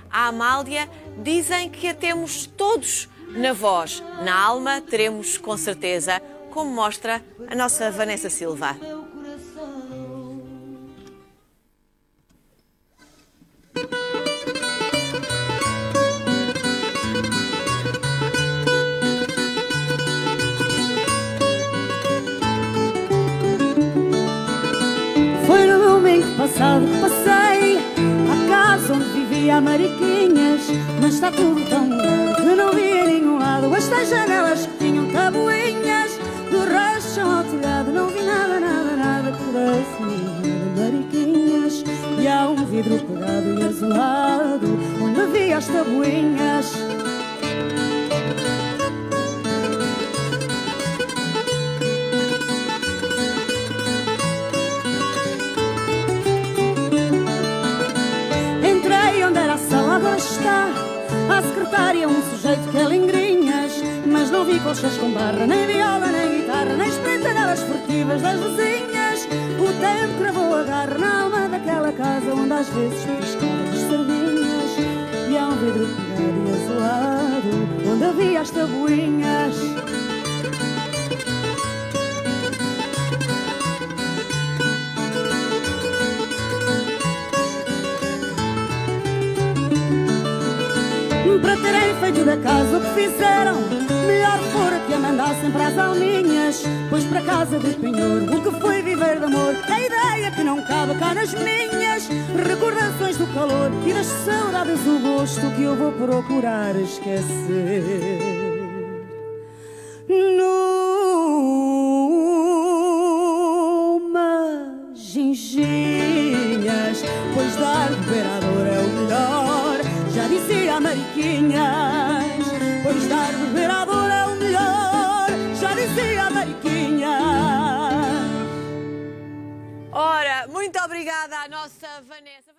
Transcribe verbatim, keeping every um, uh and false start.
a Amália, dizem que a temos todos na voz. Na alma teremos com certeza, como mostra a nossa Vanessa Silva. Foi no domingo passado que passei à casa onde vivia a Mariquinhas, mas está tudo tão mudado que não vi em nenhum lado estas janelas que tinham tabuinhas. Do rachão ao telhado não vi nada, nada, nada que pudesse me enganar de Mariquinhas. E há um vidro pegado e azulado onde vi as tabuinhas. Está à secretária um sujeito que é lingrinhas, mas não vi colchas com barra, nem viola, nem guitarra, nem espreitadelas furtivas das vizinhas. O tempo cravou a garra na alma daquela casa onde às vezes pescavam as sardinhas. E há um vidro pegado e azulado onde havia as tabuinhas. Para terem feito da casa o que fizeram, melhor fora que a mandassem para as alminhas. Pois para casa de penhor o que foi viver de amor, a ideia que não cabe cá nas minhas. Recordações do calor e das saudades do gosto que eu vou procurar esquecer. Numa ginginhas, pois dar beber à dor é o melhor, já dizia a Mariquinhas. Pois dar beber à dor é o melhor, já dizia a Mariquinhas. Ora, muito obrigada à nossa Vanessa.